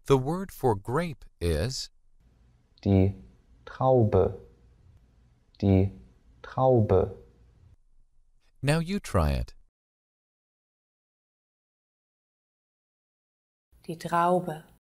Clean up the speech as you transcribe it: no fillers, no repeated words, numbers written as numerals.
The word for grape is Die Traube. Die Traube. Now you try it. Die Traube.